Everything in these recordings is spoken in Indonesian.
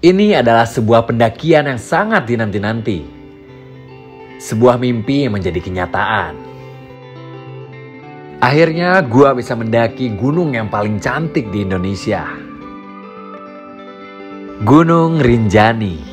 Ini adalah sebuah pendakian yang sangat dinanti-nanti. Sebuah mimpi yang menjadi kenyataan. Akhirnya gua bisa mendaki gunung yang paling cantik di Indonesia. Gunung Rinjani.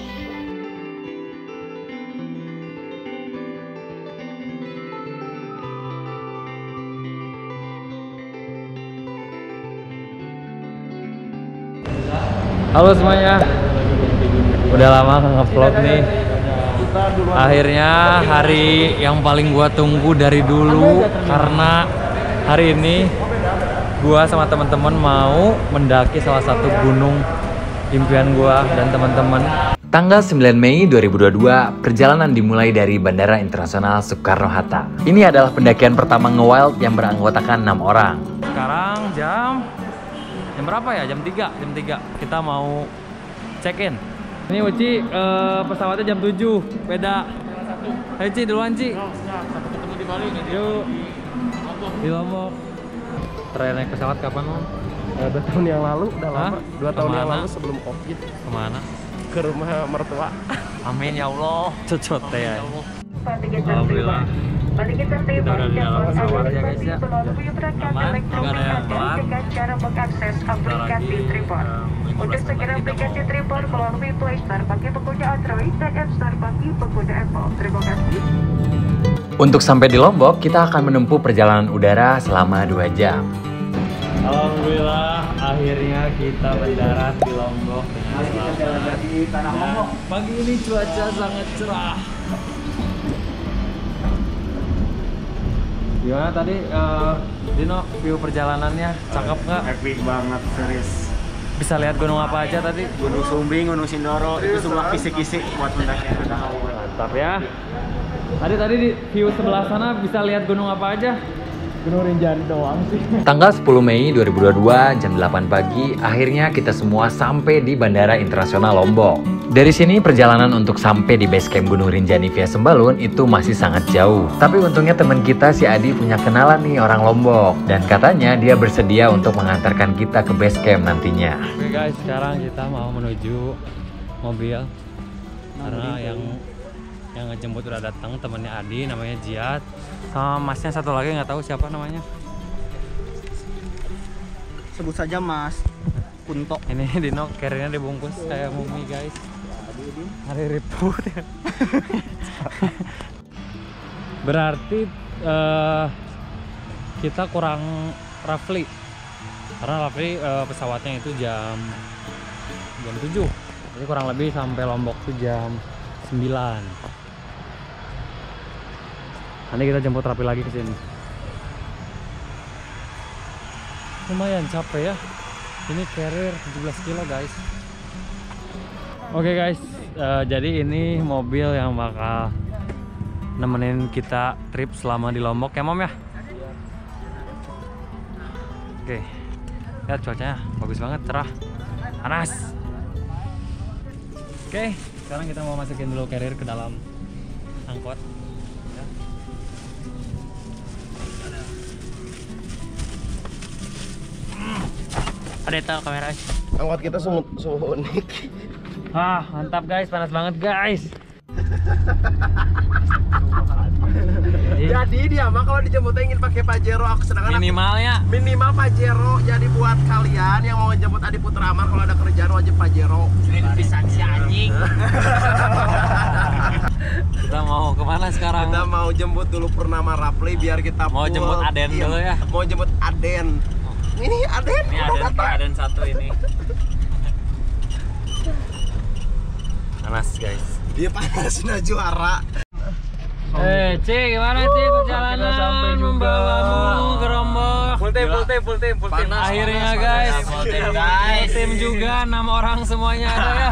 Halo semuanya. Udah lama nge-vlog nih. Akhirnya hari yang paling gua tunggu dari dulu, karena hari ini gua sama teman-teman mau mendaki salah satu gunung impian gua dan teman-teman. Tanggal 9 Mei 2022, perjalanan dimulai dari Bandara Internasional Soekarno-Hatta. Ini adalah pendakian pertama nge-wild yang beranggotakan 6 orang. Sekarang jam berapa ya? Jam 3. Kita mau check-in. Ini Uci, pesawatnya jam 7, beda. Ayo Ci, duluan Ci. Sampai ketemu di Bali nih. Yuk. Di Lombok. Terakhir naik pesawat kapan, Om? 2 tahun yang lalu, udah lama. 2 tahun yang lalu sebelum Covid. Kemana? Ke rumah mertua. Amin ya Allah. Cocot ya. Alhamdulillah. Kita udah di dalam pesawat ya guys ya. Aman, nggak ada yang telat. Cara mengakses aplikasi Tripod. Untuk segera aplikasi Tripod melalui Play Store bagi pengguna Android dan App Store bagi pengguna Apple. Terima kasih. Untuk sampai di Lombok, kita akan menempuh perjalanan udara selama 2 jam. Alhamdulillah, akhirnya kita mendarat di Lombok dengan selamat. Pagi ini cuaca sangat cerah. Gimana tadi, Dino, view perjalanannya? Cakep nggak? Epic banget, serius. Bisa lihat gunung apa aja tadi? Gunung Sumbing, Gunung Sindoro, itu semua kisi-kisi buat pendakian. Mantap ya. Tadi di view sebelah sana bisa lihat gunung apa aja? Gunung Rinjani doang sih. Tanggal 10 Mei 2022 jam 8 pagi, akhirnya kita semua sampai di Bandara Internasional Lombok. Dari sini perjalanan untuk sampai di base camp Gunung Rinjani via Sembalun itu masih sangat jauh. Tapi untungnya teman kita si Adi punya kenalan nih orang Lombok, dan katanya dia bersedia untuk mengantarkan kita ke base camp nantinya. Oke guys, sekarang kita mau menuju mobil karena yang ngejemput udah datang, temannya Adi namanya Jiat, sama masnya satu lagi nggak tahu siapa namanya. Sebut saja Mas Kunto. Ini Dino carrier-nya dibungkus kayak mumi guys. Hari ribut ya. Berarti kita kurang roughly, karena roughly pesawatnya itu jam 7, jadi kurang lebih sampai Lombok tuh jam 9. Nanti kita jemput Rapi lagi ke sini. Lumayan capek ya. Ini carrier 17 kilo guys. Oke guys, jadi ini mobil yang bakal nemenin kita trip selama di Lombok ya Mom ya. Oke, lihat cuacanya bagus banget, cerah, panas. Oke, sekarang kita mau masukin dulu carrier ke dalam angkot. Ada tahu kamera. Angkot kita suhu unik. Mantap guys, panas banget guys. Jadi dia mah kalau dijemput ingin pakai Pajero, aku sedangkan minimal Pajero. Jadi buat kalian yang mau jemput Adi Putra Amar, kalau ada kerjaan wajib Pajero. Ini bisa si anjing. Kita mau kemana sekarang? Kita mau jemput dulu Purnama Rapli biar kita mau jemput Aden dulu ya. Mau jemput Aden. Ini Aden. Ini Aden satu ini. Panas guys. Dia panas nah juara. Ci, gimana Ci perjalanan membawamu ke Lombok? Full team. Akhirnya guys, tim juga 6 orang semuanya ada ya.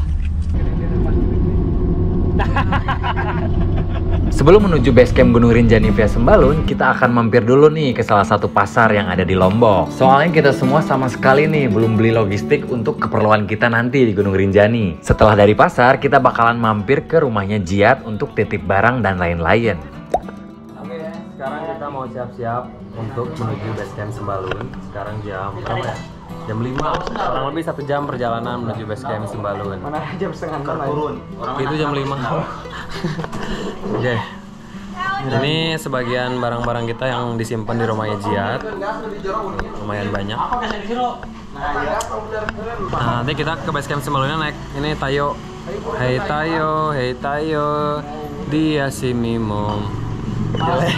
Sebelum menuju base camp Gunung Rinjani via Sembalun, kita akan mampir dulu nih ke salah satu pasar yang ada di Lombok. Soalnya kita semua sama sekali nih belum beli logistik untuk keperluan kita nanti di Gunung Rinjani. Setelah dari pasar, kita bakalan mampir ke rumahnya Jiat untuk titip barang dan lain-lain. Oke, sekarang kita mau siap-siap untuk menuju base camp Sembalun. Sekarang jam berapa ya? Jam 5, kurang lebih 1 jam perjalanan menuju base camp Sembalun. Mana jam setengah 6 turun. Itu jam 5. Oke. Ini sebagian barang-barang kita yang disimpan di rumahnya Jiat. Lumayan banyak. Nah, nanti kita ke base camp Sembalunnya naik ini Tayo. Hey Tayo, hey Tayo. Dia si Mimom. Oke,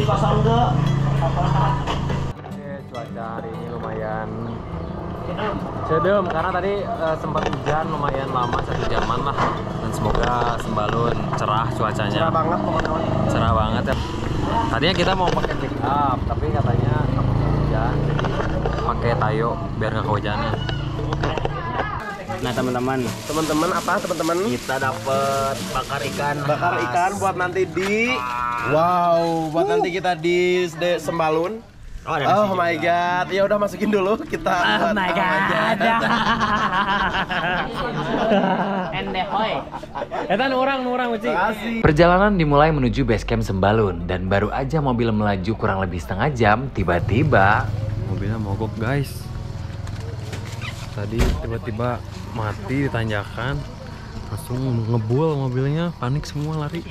cuaca hari ini lumayan sedem karena tadi sempat hujan lumayan lama 1 jaman lah, dan semoga Sembalun cerah cuacanya. Cerah banget teman-teman. Cerah banget ya. Tadinya kita mau pakai pick up tapi katanya takutnya hujan, jadi pakai Tayo biar nggak kehujanan. Nah teman-teman Apa teman-teman? kita dapat bakar ikan Buat nanti di buat nanti kita di Sembalun. Oh my god, ya udah masukin dulu kita. Oh my god. Endehoy. Etan orang uci. Perjalanan dimulai menuju base camp Sembalun dan baru aja mobil melaju kurang lebih setengah jam, tiba-tiba Mobilnya mogok guys. Tadi tiba-tiba mati di tanjakan, langsung ngebul mobilnya, panik semua lari.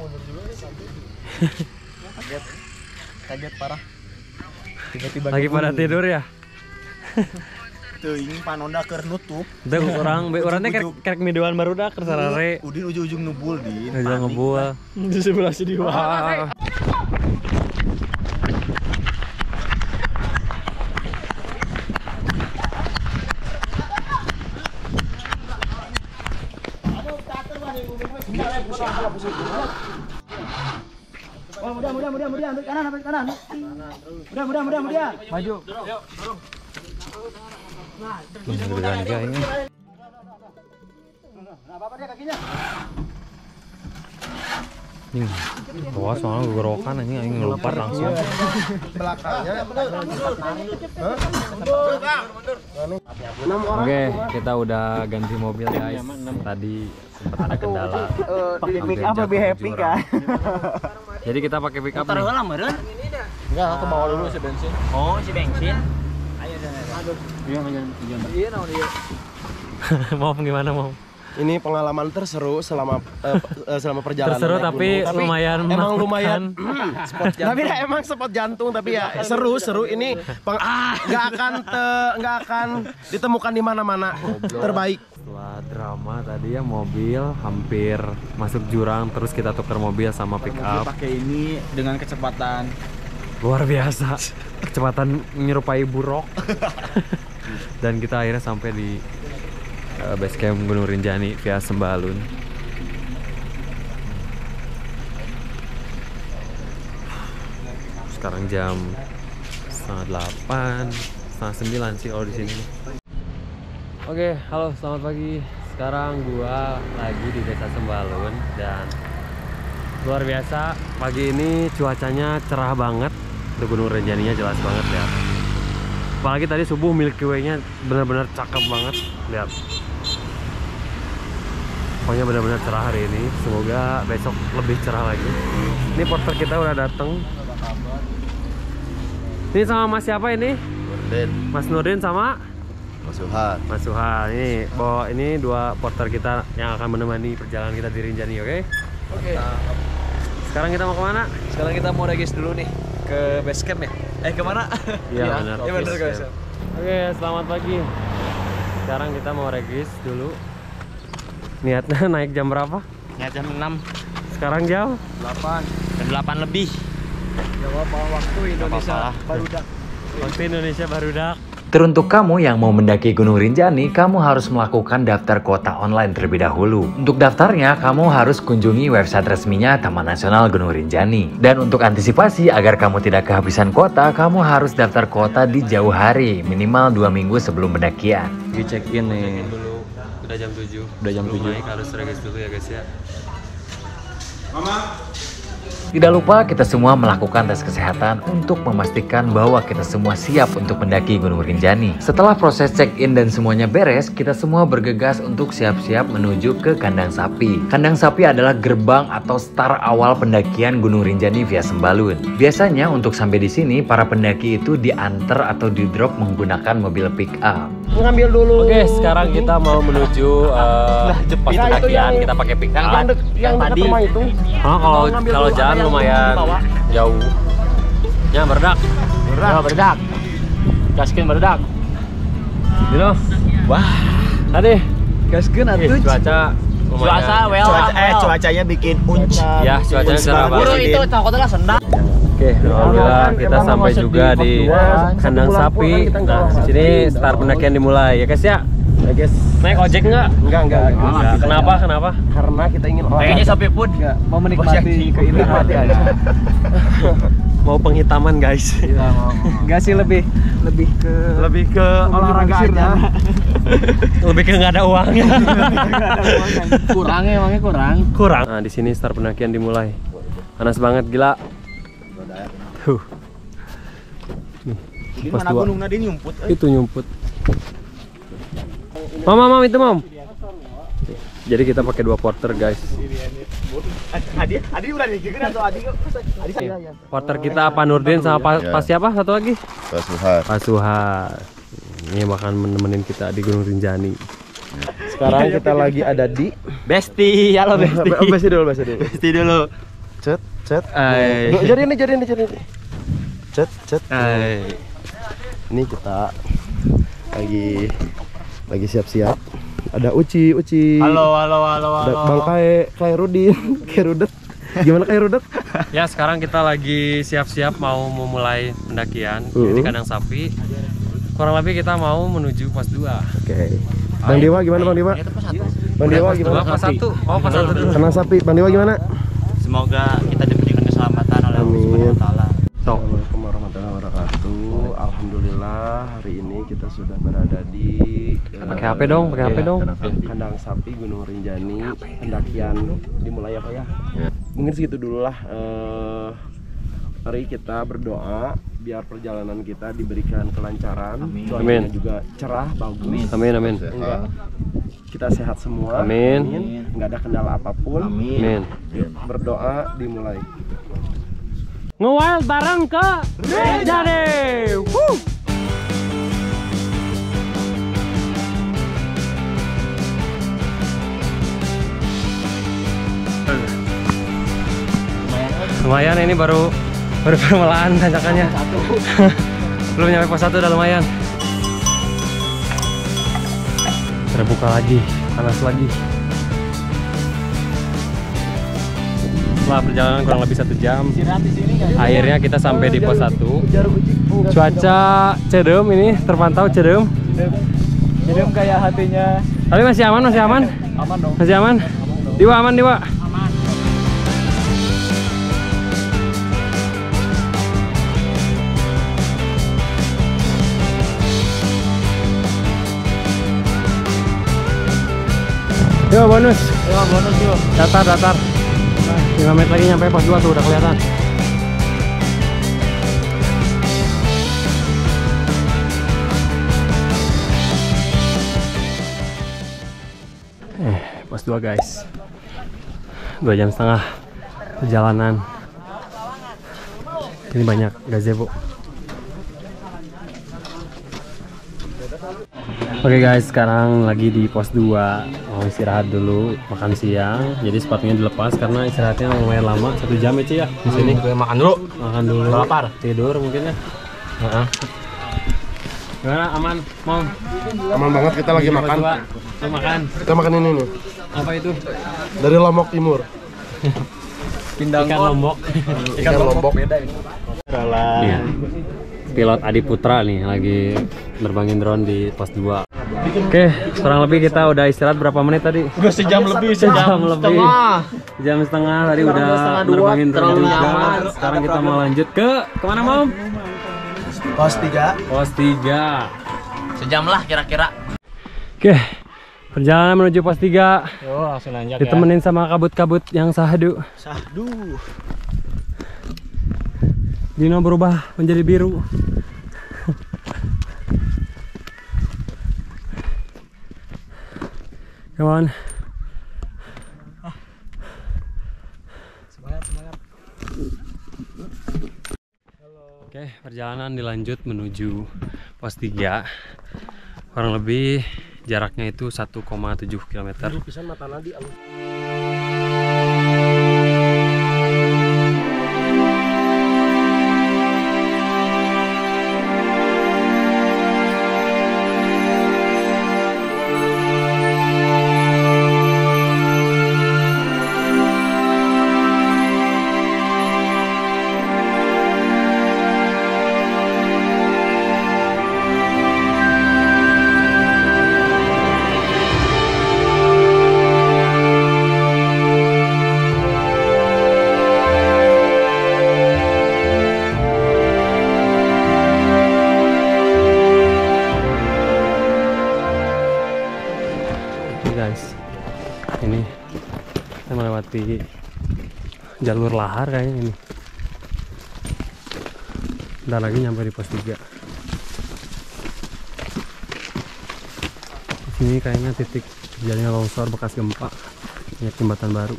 Kaget parah. Tiba-tiba Lagi pada tidur ya? tuh ini panonda keur nutup. Itu orangnya kayak midoan baru dah kersarare. Udin ujung-ujung nubul din. Udah ngebul. Di sebelah sini. Mudah, ambil kanan. Mudah. Maju. Gede ini. Awas soalnya gorokan ini ngelupat langsung. Belakangnya. Oke, kita udah ganti mobil guys. Tadi sempat ada kendala. Pakai pick up lebih happy kan? Jadi kita pakai pick up nih. Enggak, aku bawa dulu si bensin. Oh, si bensin. Ayo dah. Aduh. Iya, naon dia. Mau gimana mau? Ini pengalaman terseru selama perjalanan. Terseru tapi lumayan emang lumayan Spot jantung. tapi ya, emang spot jantung tapi ya seru ini nggak akan ditemukan di mana-mana. Terbaik. Setelah drama tadi ya, mobil hampir masuk jurang, terus kita tukar mobil sama pick up. Pakai ini dengan kecepatan Luar biasa. Kecepatan menyerupai buruk. Dan kita akhirnya sampai di base camp Gunung Rinjani via Sembalun. Sekarang jam 7:30, 8:30 sih kalau di sini. Oke, halo, selamat pagi. Sekarang gua lagi di Desa Sembalun dan luar biasa. Pagi ini cuacanya cerah banget. Untuk Gunung Rinjaninya jelas banget ya. Apalagi tadi subuh Milky Way-nya benar-benar cakep banget. Lihat. Pokoknya benar-benar cerah hari ini. Semoga besok lebih cerah lagi. Ini porter kita udah dateng. Ini sama Mas siapa ini? Nurdin. Mas Nurdin sama Mas Suhan. Mas Suhan. Ini bawa ini 2 porter kita yang akan menemani perjalanan kita di Rinjani, oke? Oke. Sekarang kita mau kemana? Sekarang kita mau regis dulu nih ke base camp ya? Kemana? Iya benar. Iya benar guys. Oke, selamat pagi. Sekarang kita mau regis dulu. Niatnya naik jam berapa? Niat jam 6. Sekarang jam 8. Jam 8 lebih. Jawab waktu Indonesia barudak. Waktu Indonesia barudak. teruntuk kamu yang mau mendaki Gunung Rinjani, kamu harus melakukan daftar kuota online terlebih dahulu. Untuk daftarnya, kamu harus kunjungi website resminya Taman Nasional Gunung Rinjani. Dan untuk antisipasi agar kamu tidak kehabisan kuota, kamu harus daftar kuota di jauh hari, minimal 2 minggu sebelum pendakian. Lagi check in nih. Udah jam 7. Udah jam 7. Naik harus regis dulu ya guys ya. Tidak lupa kita semua melakukan tes kesehatan untuk memastikan bahwa kita semua siap untuk mendaki Gunung Rinjani. Setelah proses check-in dan semuanya beres, kita semua bergegas untuk siap-siap menuju ke Kandang Sapi. Kandang Sapi adalah gerbang atau start awal pendakian Gunung Rinjani via Sembalun. Biasanya untuk sampai di sini, para pendaki itu diantar atau di-drop menggunakan mobil pick up. ngambil dulu. Oke, sekarang kita mau menuju pos pendakian. Kita pakai pick up. Yang tadi itu. Kalau jalan lumayan jauh. Ya, berdak. Berdak. Gaskeun berdak. Gitu. Wah. Tadi gaskeun atuh. Cuaca cuacanya bikin unc. Ya, cuacanya cerah banget. Itu takutnya sendang. Oke, alhamdulillah kita sampai juga di kandang sapi. Nah, sini start pendakian dimulai ya guys ya. Ya guys, naik ojek nggak? Enggak. Kenapa? Karena kita ingin Kayaknya sapi pun mau menikmati keindahan aja. Mau penghitaman guys. Iya, mau. Enggak sih lebih ke olahraga aja. Lebih ke nggak ada uangnya. Emangnya kurang. Nah, di sini start pendakian dimulai. Panas banget gila. Tuh. Nih, pas dua. Itu nyumput. Mam itu mam. Jadi kita pakai 2 porter guys. Adi udah dikirim atau Adi? Porter kita Pak Nurdin sama Pak siapa? Satu lagi? Pak Suhar. Ini makan menemenin kita di Gunung Rinjani. Sekarang kita lagi ada di Besti. Halo Besti. Besti dulu. Besti dulu. Cet. Jadi ini. Cet. Ini kita lagi siap-siap. Ada Uci. Halo. Ada Bang Kayak Rudet. Gimana Kayak Rudet? Ya, sekarang kita lagi siap-siap mau memulai pendakian di kandang sapi. Kurang lebih kita mau menuju pos 2. Oke. Bang Dewa gimana Bang Dewa? Bang Dewa gimana? Pos 1. Oh, pos 1 dulu. Kandang sapi. Bang Dewa gimana? Semoga kita diberikan keselamatan oleh Allah Subhanahu wa taala. Assalamualaikum warahmatullahi wabarakatuh. Alhamdulillah hari ini kita sudah berada di Pakai HP dong. kandang sapi Gunung Rinjani. Pendakian dimulai apa ya? Mungkin segitu dulu lah. Mari kita berdoa biar perjalanan kita diberikan kelancaran. Cuacanya juga cerah, bagus. Amin. Enggak, kita sehat semua. Amin. Enggak ada kendala apapun. Amin. Yuk, berdoa dimulai. Nge-wild bareng ke Rinjani. Lumayan ini baru permulaan tanjakannya. Belum nyampe pos 1 udah lumayan. Terbuka lagi, panas lagi. Setelah perjalanan kurang lebih 1 jam, akhirnya kita sampai di pos 1. Cuaca cedem ini, terpantau cedem. Jadi kayak hatinya. Tapi masih aman? Aman dong. Masih aman? Dewa aman, Dewa? Yo bonus yuk. Datar. 5 menit lagi nyampe pos 2 tuh udah kelihatan. Pos 2 guys. 2,5 jam perjalanan. Ini banyak gazebo. Oke guys, sekarang lagi di pos 2. Mau istirahat dulu, makan siang. Jadi sepatunya dilepas karena istirahatnya lumayan lama, 1 jam ya Ci ya di sini. Makan dulu. Lapar. Tidur mungkin ya. Gimana, aman? Mau? Aman banget, kita lagi makan. Mau makan? Kita makan ini nih. Apa itu? Dari Lombok Timur. Ikan Lombok. Ikan Lombok. Beda ini. Iya. Pilot Adi Putra nih lagi nerbangin drone di pos 2. Oke, kurang lebih kita udah istirahat berapa menit tadi? Udah sejam lebih. Jam setengah tadi udah nerbangin drone juga. Sekarang kita mau lanjut ke kemana Mom? Pos 3. Pos 3. Sejam lah kira-kira. Oke, perjalanan menuju pos 3. Yo, langsung nanjak ditemenin sama kabut-kabut yang sahdu. Dino berubah menjadi biru. Come on. Semangat. Oke, perjalanan dilanjut menuju pos 3. Kurang lebih jaraknya itu 1,7 km. Pisan mata nadi alus. Guys, ini kita melewati jalur lahar kayaknya ini. Bentar lagi nyampe di pos 3. Ini kayaknya titik terjadinya longsor bekas gempa, banyak jembatan baru.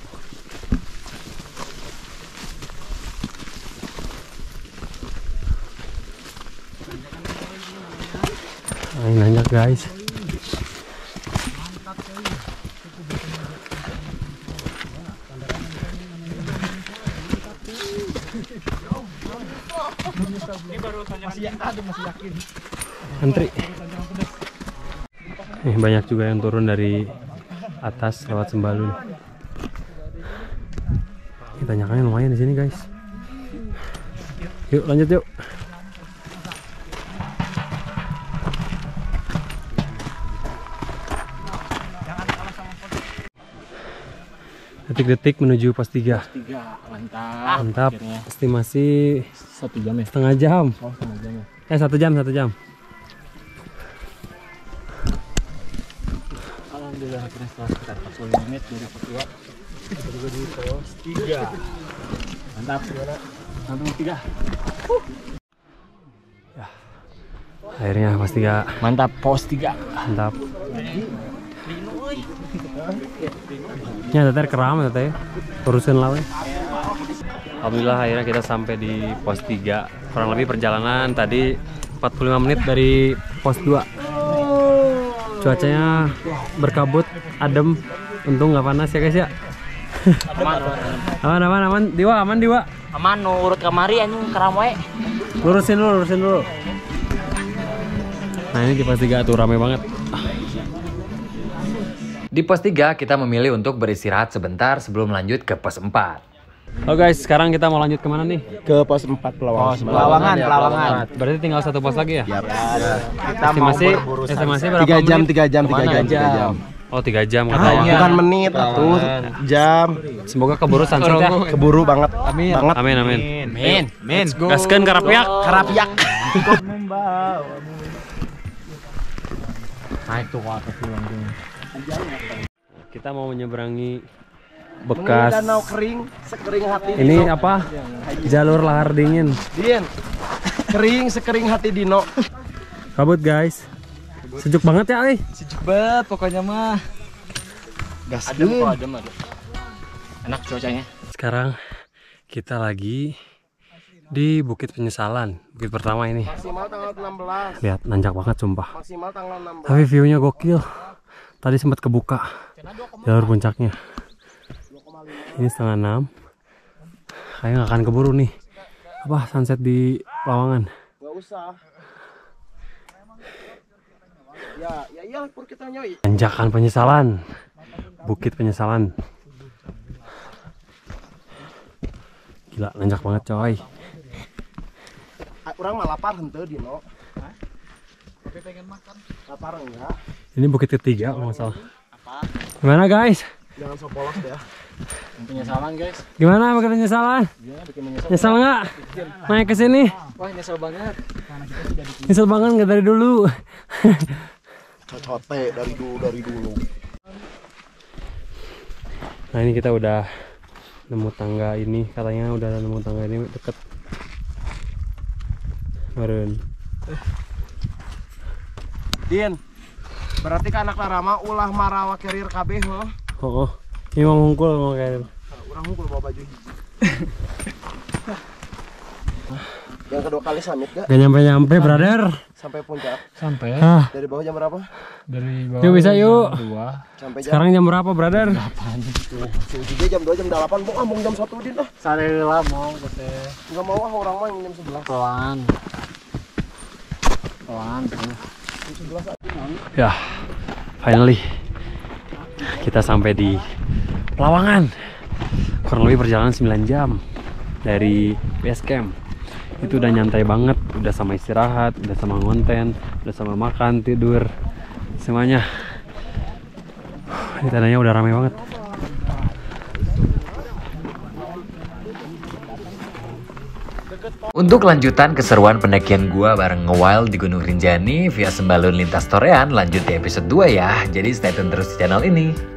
Nah, ini nanjak guys. Antri. Banyak juga yang turun dari atas lewat Sembalun. Kita tanyakannya lumayan di sini guys. Yuk lanjut yuk. Detik-detik menuju pos 3. Mantap. Estimasi 1 jam ya? setengah jam. Oh, setengah jam ya? 1 jam, 1 jam. Alhamdulillah akhirnya setelah sekitar 45 menit dari pos 2 juga di pos 3. Mantap. Langsung 3. Ya. Akhirnya pos 3. Mantap, pos 3. Mantap. Ini ada keram ya teh. Urusan lawan. Alhamdulillah akhirnya kita sampai di pos 3. Kurang lebih perjalanan tadi 45 menit dari pos 2. Cuacanya berkabut, adem. Untung nggak panas ya guys ya. Aman. Diwa, aman Diwa. Aman, urut kamari anjing keram we. Lurusin dulu. Nah, ini di pos 3 tuh rame banget. Di pos 3 kita memilih untuk beristirahat sebentar sebelum lanjut ke pos 4. Oke guys, sekarang kita mau lanjut kemana nih? Ke pos 4 Pelawangan. Pelawangan. Berarti tinggal 1 pos lagi ya? Kita mau berburu estimasi berapa 3 jam, menit? 3 jam. Oh 3 jam katanya. Bukan menit, atuh jam. Semoga keburu sunset ya. Keburu banget. Amin. Let's go. Gaskeun karapiak. Naik tuh ke atas langsung. Kita mau menyeberangi bekas Danau kering, sekering hati. ini apa? Jalur lahar dingin. Din. Kering, sekering hati Dino. Kabut guys. Sejuk banget ya, Sejuk banget pokoknya mah. Adem. Enak cuacanya. Sekarang kita lagi di Bukit Penyesalan, bukit pertama ini. Maksimal tanggal 16. Lihat nanjak banget sumpah. Maksimal tanggal 16. Tapi view-nya gokil. Tadi sempat kebuka jalur puncaknya. Ini 5:30. Kayaknya nggak akan keburu nih. Apa sunset di Pelawangan? Gak usah. Ya pur kita nyoi. Tanjakan Penyesalan, Bukit Penyesalan. Gila, nanjak banget coy. Orang mah lapar henteu Dino. Tapi pengen makan. Lapar enggak? Ini bukit ketiga kalau nggak salah. Gimana guys? Jangan so polos deh. Penyesalan guys. Gimana Bukit Penyesalan? Nyesel nggak? Naik ke sini? Wah nyesel banget. Nyesel banget nggak dari dulu. Cocote dari dulu. Nah ini kita udah nemu tangga ini, katanya udah nemu tangga ini deket meren. Din. Berarti kan anak Rama ulah marawa carrier kabeh heuh. Oh, ini mau ngungkul mau kayak Urang hungkul bawa baju. Yang kedua kali summit gak? Gak nyampe-nyampe, brother. Sampai puncak. Sampai. Dari bawah jam berapa? Dari bawah. Yuk bisa yuk. Sampai jam. Sekarang jam berapa, brother? Sudah jam 2 jam 8. Mau jam 1 din ah. Sarela mau teh. Enggak mau ah, orang mah jam 11. Pelan. Ya, finally kita sampai di Pelawangan. Kurang lebih perjalanan 9 jam dari base camp. Itu udah nyantai banget, udah sama istirahat, udah sama ngonten, udah sama makan, tidur, semuanya. Di tandanya udah ramai banget. Untuk lanjutan keseruan pendakian gua bareng Ngewild di Gunung Rinjani via Sembalun Lintas Torean lanjut di episode 2 ya. Jadi stay tune terus di channel ini.